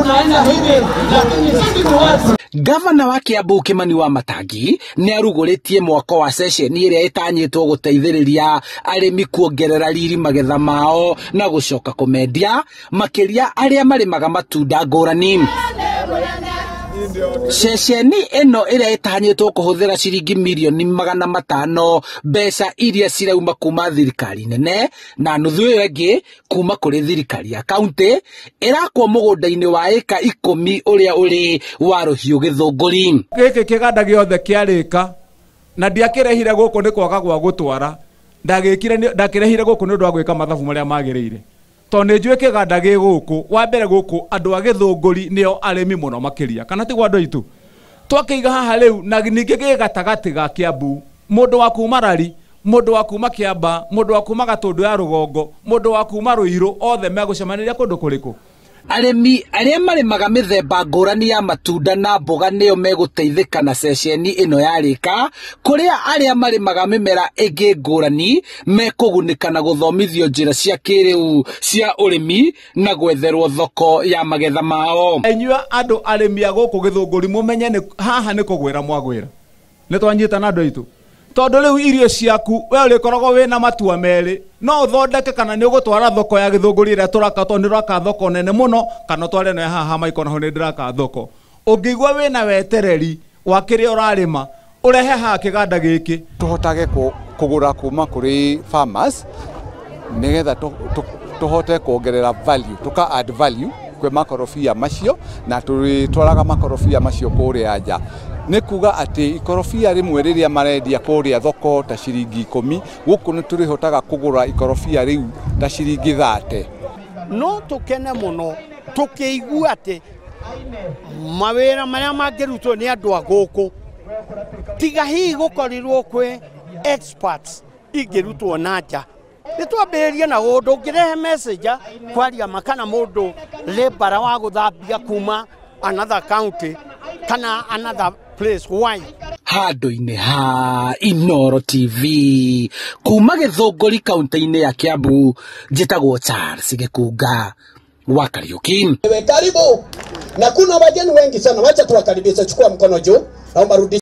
tunaenda hivi, lakini sisi ni watu. Gavana wa Kiambu Kimani wa Matangi nĩ arugũrĩtie mwako wa ceceni ĩrĩa ĩtanyĩtwo gũteithĩrĩria arĩmi kuongerera riri magetha mao na gũcoka kũmendia makĩria arĩa marĩmaga matunda ngũrani. Ceceni ĩno ĩrĩa ĩtanyĩtwo kũhũthĩra ciringi mirioni 500 mbeca iria cirauma kuma thirikari nene na nuthu ĩyo ĩngĩ kuma kũrĩ thirikari ya kaunti ĩrakwo mũgũnda-inĩ wa ĩka 10 ũrĩa ũrĩ wa rũhiũ Githunguri. Gĩkĩ kĩganda gĩothe kĩarĩka na ndiakĩrehire gũkũ nĩ kwaga gwa gũtwara, ndakĩrehire gũkũ nĩ ũndũ wa gwĩka mathabu marĩa magĩrĩire. Tondũ njũĩ kĩganda gĩ gũkũ, wa mbere gũkũ andũ a Githunguri nĩo arĩmi mũno makĩria, kana tiguo andũ aitũ. Twakĩiga haha rĩu na ningĩ gĩ gatagatĩ ga Kiambu, mũndũ wa kuma Rari, mũndũ wa kuma Kiamba, mũndũ wa kuma Gatũndũ ya rũgongo, mũndũ wa kuma Rũirũ, othe megũcemanĩria kũndũ kũrĩkũ? Arĩmi arĩa marĩmaga mĩthemba ngũrani ya matunda na mboga nĩo megũteithĩka na ceceni ĩno yarĩka, kũrĩa arĩa marĩmaga mĩmera ĩngĩ ngũrani mekũgunĩka na gũthomithio njĩra cia kĩrĩu cia ũrĩmi na gwetherwo thoko ya magetha mao. Inyuĩ andũ arĩmi a gũkũ Githunguri mũmenye haha nĩ kũgwĩra mwagwĩra. Nĩ twanyitana andũ aitũ. Tondũ rĩu irio ciaku we ũrĩkoragwo wĩna matua merĩ, no ũthondeke kana nĩ ũgũtwara thoko ya Githunguri ĩrĩa tũraka tondũ nĩ ũraka thoko nene mũno, kana tware nayo haha maikona ho nĩ ndĩraka thoko. Ũngĩigua wĩna wetereri wa kĩrĩa ũrarĩma ũrehe haha kĩganda gĩkĩ tũhotage kũgũra kuma kũrĩ farmers nĩgetha tũhote kuongerera value, tũka add value kwĩ makorobia macio na tũtwaraga makorobia macio kũrĩa nja. Nĩ kuga atĩ ikorobia rĩmwe rĩrĩa marendia kũrĩa thoko ta ciringi 10, gũkũ nĩ tũrĩhotaga kũgũra ikorobia rĩu ta ciringi 30. No tũkene mũno tũkĩigua atĩ mawĩra marĩa mangĩrutwo nĩ andũ a gũkũ tiga hihi gũkorirwo kwĩ experts ingĩrutwo na nja. Nĩ twambĩrĩrie na ũndũ ũngĩrehe messenger kwaria makana mũndũ labor wa gũthambia kuma another county kana another place. Why? Handũ-inĩ ha Inooro TV kuma Githunguri kaunti-inĩ ya Kiambu, njĩtagwo Charles Gĩkunga wa Kariuki. Karibu na kuna wageni wengi sana, wacha tuwakaribishe. Chukua mkono juu, naomba rudi.